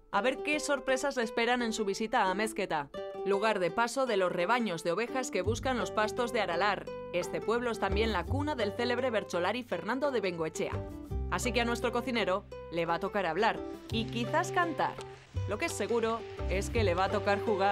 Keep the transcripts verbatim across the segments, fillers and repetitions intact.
A ver qué sorpresas le esperan en su visita a Amezketa, lugar de paso de los rebaños de ovejas que buscan los pastos de Aralar. Este pueblo es también la cuna del célebre bercholari Fernando de Bengoechea. Así que a nuestro cocinero le va a tocar hablar y quizás cantar. Lo que es seguro es que le va a tocar jugar.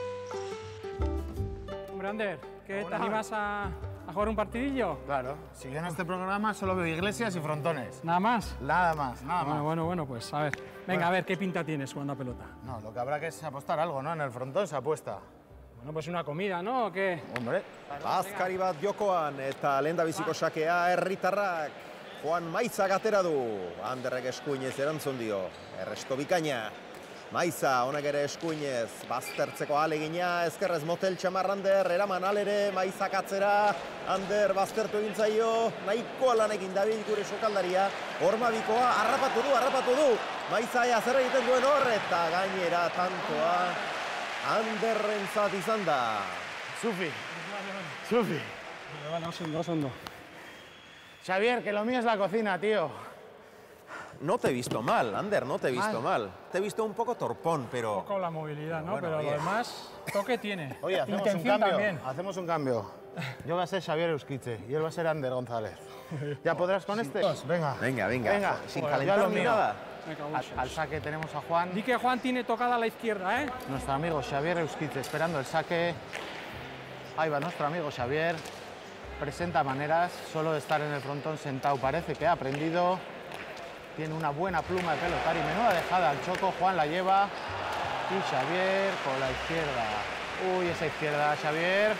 Hombre, Ander, ¿qué te animas a, a jugar un partidillo? Claro, si yo en este programa solo veo iglesias y frontones. ¿Nada más? Nada más, nada Bueno, más. bueno, bueno, pues a ver. Venga, Bueno. a ver, ¿qué pinta tienes jugando a pelota? No, lo que habrá que es apostar algo, ¿no? En el frontón se apuesta. Bueno, pues una comida, ¿no? ¿O qué? Hombre. Azkari bat jokoan eta lehendabiziko sakea herritarrak Juan Maizak atera du. Anderrek eskuinez erantzun dio. Erresto bikaina. Maiza, honek ere eskuinez, baztertzeko ahalegina, ezkerrez motel txamar Ander, eraman alere, Maizak atzera, Ander baztertu egin zaio, nahikoa lanekin dabil gure sokaldaria, hormabikoa, harrapatu du, harrapatu du, Maiza ea zer egiten duen hor, eta gainera tantoa, Anderrentzat izan da. Sufi. Sufi. Vale, oso ondo, oso ondo. Xavier, que lo mío es la cocina, tío. No te he visto mal, Ander, no te he visto mal. mal. Te he visto un poco torpón, pero... Un poco la movilidad, ¿no? Bueno, pero oye. lo demás, toque tiene. Oye, hacemos Intención un cambio. también. Hacemos un cambio. Yo voy a ser Xavier Euskitze y él va a ser Ander González. ¿Ya podrás con este? Venga. Venga, venga, Venga. sin Joder, calentar ya lo ni mío. nada. Me cago en Al, Dios. al saque tenemos a Juan. Di que Juan tiene tocada a la izquierda, ¿eh? Nuestro amigo Xavier Euskitze esperando el saque. Ahí va nuestro amigo Xavier. Presenta maneras, solo de estar en el frontón sentado parece que ha aprendido. Tiene una buena pluma de pelotar y menuda dejada al choco. Juan la lleva y Xavier con la izquierda. Uy, esa izquierda, Xavier.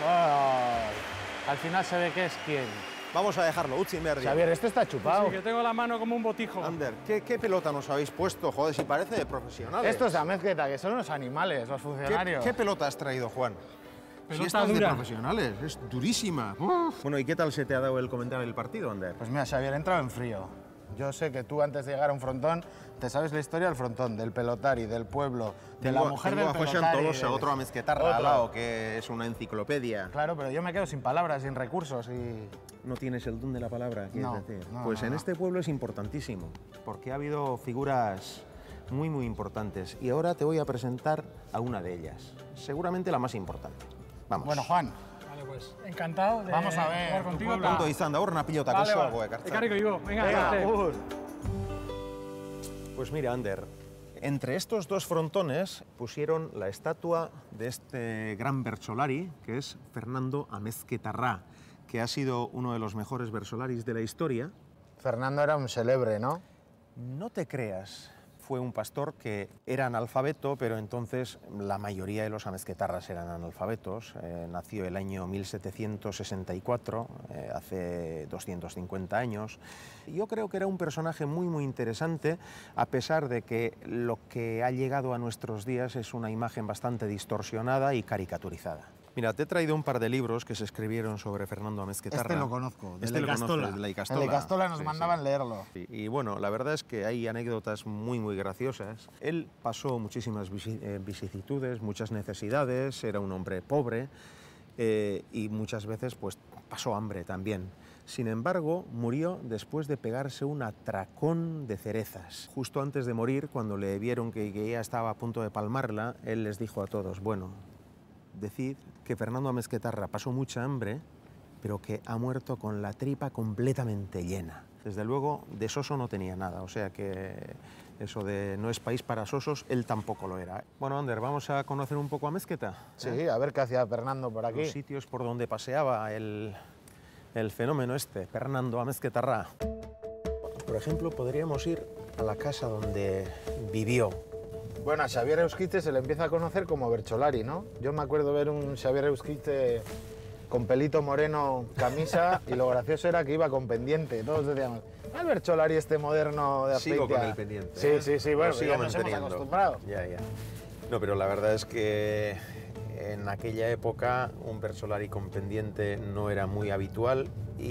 Oh. Al final se ve que es quién. Vamos a dejarlo, Utsi Merdi. Xavier, este está chupado. Sí, que tengo la mano como un botijo. Ander, ¿qué, ¿qué pelota nos habéis puesto? Joder, si parece de profesionales. Estos de Amezketa, que son unos animales, los ¿Qué, funcionarios. ¿Qué pelota has traído, Juan? Pelota si esta es de dura. profesionales, es durísima. Uf. Bueno, ¿y qué tal se te ha dado el comentar el partido, Ander? Pues mira, Xavier, he entrado en frío. Yo sé que tú antes de llegar a un frontón, te sabes la historia del frontón, del pelotari, del pueblo, de la mujer tengo del a José pelotari. Antolosa, de- otro Amezketarra Otro. al lado, que es una enciclopedia. Claro, pero yo me quedo sin palabras, sin recursos y... No tienes el don de la palabra, quieres No, decir. no, pues no, en no. este pueblo es importantísimo, porque ha habido figuras muy, muy importantes. Y ahora te voy a presentar a una de ellas, seguramente la más importante. Vamos. Bueno, Juan, Vale, pues encantado de Vamos a ver, jugar tu contigo. pueblo. ta. Ondo izan da hor napilota Vale, gozoago vale. ekartzen. Ekarriko digo, venga, venga, venga. Ur. Pues mira, Ander, entre estos dos frontones pusieron la estatua de este gran bercholari, que es Fernando Amezketarra, que ha sido uno de los mejores bersolaris de la historia. Fernando era un celebre, ¿no? No te creas, fue un pastor que era analfabeto, pero entonces la mayoría de los amezketarras eran analfabetos. Eh, nació el año mil setecientos sesenta y cuatro, eh, hace doscientos cincuenta años. Yo creo que era un personaje muy, muy interesante, a pesar de que lo que ha llegado a nuestros días es una imagen bastante distorsionada y caricaturizada. Mira, te he traído un par de libros que se escribieron sobre Fernando Amezketarra. Este lo conozco, de Este lo Leicastola. conoces, de Leicastola. En Leicastola nos Sí, mandaban sí. leerlo. Sí, y bueno, la verdad es que hay anécdotas muy, muy graciosas. Él pasó muchísimas visi- eh, vicisitudes, muchas necesidades, era un hombre pobre eh, y muchas veces pues, pasó hambre también. Sin embargo, murió después de pegarse un atracón de cerezas. Justo antes de morir, cuando le vieron que, que ya estaba a punto de palmarla, él les dijo a todos, bueno, decid que Fernando Amezketarra pasó mucha hambre, pero que ha muerto con la tripa completamente llena. Desde luego, de soso no tenía nada, o sea que eso de no es país para sosos, él tampoco lo era. Bueno, Ander, vamos a conocer un poco Amezketa. Sí, a ver qué hacía Fernando por aquí. Los sitios por donde paseaba el, el fenómeno este, Fernando Amezketarra. Por ejemplo, podríamos ir a la casa donde vivió. Bueno, a Xavier Euskitze se le empieza a conocer como Bercholari, ¿no? Yo me acuerdo ver un Xavier Euskitze con pelito moreno, camisa, y lo gracioso era que iba con pendiente. Todos decíamos, el Bercholari este moderno de Azpeitia. Sigo con el pendiente. Sí, ¿eh? sí, sí, bueno, Lo sigo ya nos hemos manteniendo. acostumbrado. Ya, ya. No, pero la verdad es que en aquella época un Bercholari con pendiente no era muy habitual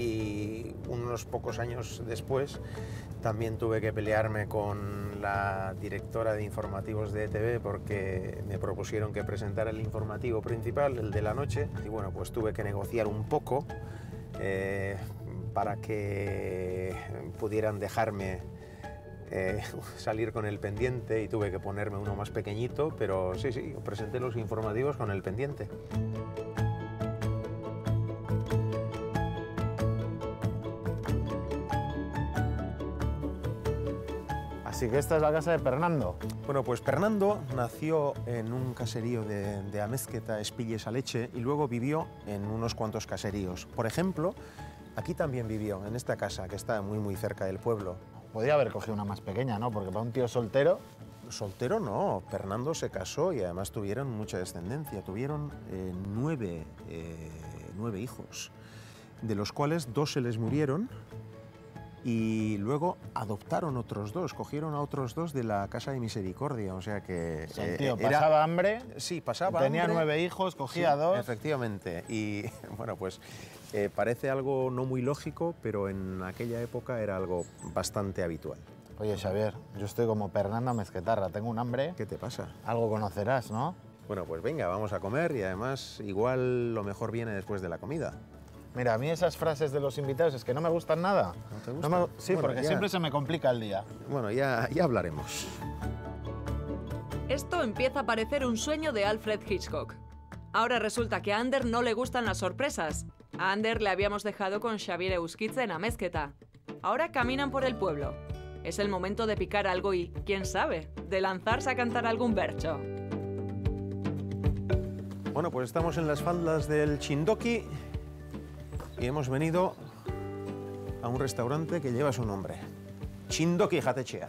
y unos pocos años después también tuve que pelearme con la directora de informativos de E T V porque me propusieron que presentara el informativo principal, el de la noche, y bueno, pues tuve que negociar un poco eh, para que pudieran dejarme eh, salir con el pendiente y tuve que ponerme uno más pequeñito, pero sí, sí, presenté los informativos con el pendiente. Así que esta es la casa de Pernando. Bueno, pues Pernando nació en un caserío de, de Amezketa, Espilles a Leche, y luego vivió en unos cuantos caseríos. Por ejemplo, aquí también vivió, en esta casa, que está muy, muy cerca del pueblo. Podría haber cogido una más pequeña, ¿no? Porque para un tío soltero... Soltero no, Pernando se casó y además tuvieron mucha descendencia. Tuvieron eh, nueve, eh, nueve hijos, de los cuales dos se les murieron y luego adoptaron otros dos, cogieron a otros dos de la Casa de Misericordia, o sea que... O sea, el eh, tío era- pasaba hambre, Sí, pasaba tenía hambre. nueve hijos, cogía Sí, dos... efectivamente. Y bueno, pues eh, parece algo no muy lógico, pero en aquella época era algo bastante habitual. Oye, Xavier, yo estoy como Pernando Mezquetarra, tengo un hambre. ¿Qué te pasa? Algo conocerás, ¿no? Bueno, pues venga, vamos a comer y además igual lo mejor viene después de la comida. Mira, a mí esas frases de los invitados es que no me gustan nada. ¿No te No gustan? me- Sí, Bueno, porque ya. siempre se me complica el día. Bueno, ya, ya hablaremos. Esto empieza a parecer un sueño de Alfred Hitchcock. Ahora resulta que a Ander no le gustan las sorpresas. A Ander le habíamos dejado con Xavier Euskitze en Amezketa. Ahora caminan por el pueblo. Es el momento de picar algo y, quién sabe, de lanzarse a cantar algún bercho. Bueno, pues estamos en las faldas del Chindoki y hemos venido a un restaurante que lleva su nombre. Chindoki Jatechea.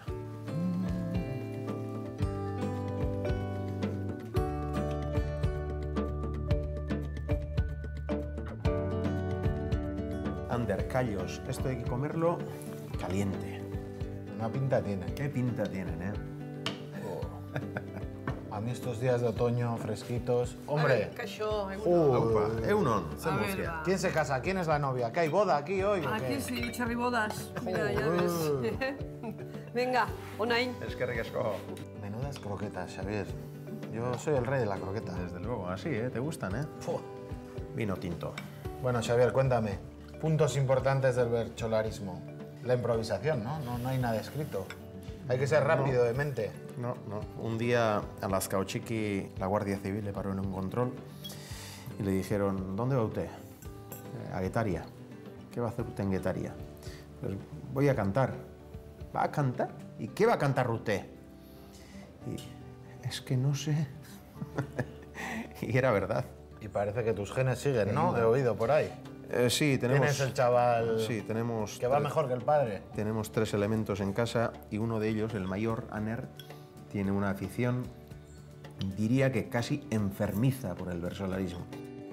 Ander, callos. Esto hay que comerlo caliente. Una pinta tiene. ¿Qué pinta tienen, eh? A mí estos días de otoño fresquitos... ¡Hombre! Ai, que això, eh? Uh, Aupa, eunon, A se ver, murcia. va. ¿Quién se casa? ¿Quién es la novia? ¿Que hay boda aquí hoy o Aquí qué? sí, chirribodas. Mira, ya Joder. ves. Venga, Onain. Es que ricasco. Menudas croquetas, Xavier. Yo soy el rey de la croqueta. Desde luego, así, ¿eh? ¿Te gustan, eh? Vino tinto. Bueno, Xavier, cuéntame. Puntos importantes del bercholarismo. La improvisación, ¿no? No, no hay nada escrito. Hay que ser rápido de mente. No, no. Un día a Lazcaochiqui la Guardia Civil le paró en un control y le dijeron, ¿dónde va usted? "Eh, A Guetaria. ¿Qué va a hacer usted en Guetaria? Pues voy a cantar. ¿Va a cantar? ¿Y qué va a cantar usted? Y es que no sé. Y era verdad. Y parece que tus genes siguen, ¿no? He oído por ahí. Eh, sí, tenemos... Tienes el chaval Sí, tenemos... que va tres- mejor que el padre. Tenemos tres elementos en casa y uno de ellos, el mayor, Aner, tiene una afición, diría que casi enfermiza por el versolarismo.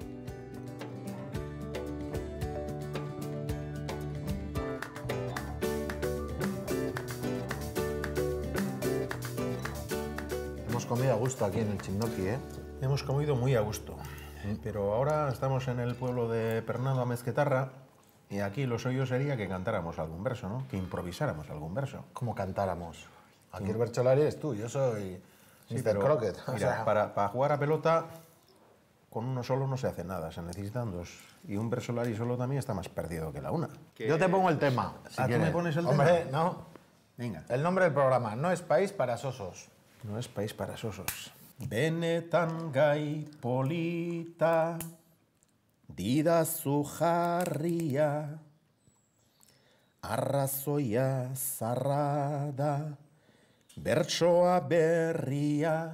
Hemos comido a gusto aquí en el Chindoki, ¿eh? Hemos comido muy a gusto, pero ahora estamos en el pueblo de Pernando Amezquetarra y aquí lo suyo sería que cantáramos algún verso, ¿no? Que improvisáramos algún verso. Como cantáramos. Aquí el bercholari eres tú, yo soy mister pero, Crockett. O mira, sea, para, para jugar a pelota, con uno solo no se hace nada, se necesitan dos. Y un versolari solo también está más perdido que la una. yo te pongo el tema. Si Ah, ¿tú quieres. me pones el Hombre, tema? no. Venga. El nombre del programa, no es país para sosos. No es país para sosos. Benetan gai polita, didazu jarria, arrazoia zarra da, bertsoa berria,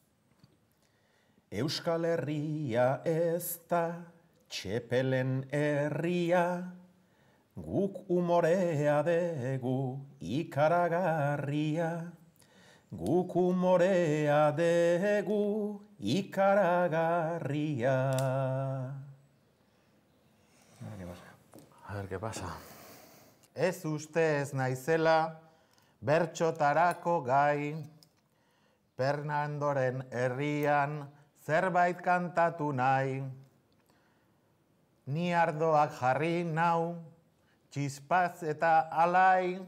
Euskal Herria ez da, txepelen herria, guk umorea degu ikaragarria, guk umorea degu ikaragarria. A ver qué pasa. Ez ustez naizela bertxotarako gai, Pernandoren herrian zerbait kantatu nahi. Ni ardoak jarri nau, txispaz eta alai.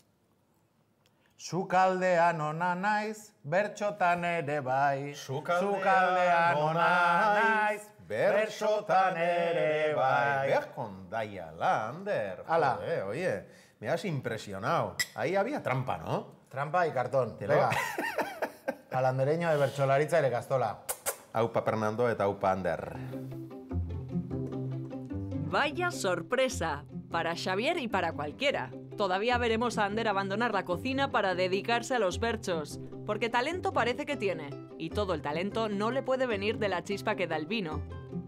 Sukaldean ona naiz, bertxotan ere bai. Sukaldean ona naiz, bertxotan ere bai. Ver con Daia Lander. Hala. Joder, oye, Me has impresionado. Ahí había trampa, ¿no? Trampa y cartón. Te lo- Venga. Al andereño de Bercholaritza y de Castola. Aupa Fernando eta aupa Ander. Vaya sorpresa, para Xavier y para cualquiera. Todavía veremos a Ander abandonar la cocina para dedicarse a los berchos, porque talento parece que tiene, y todo el talento no le puede venir de la chispa que da el vino.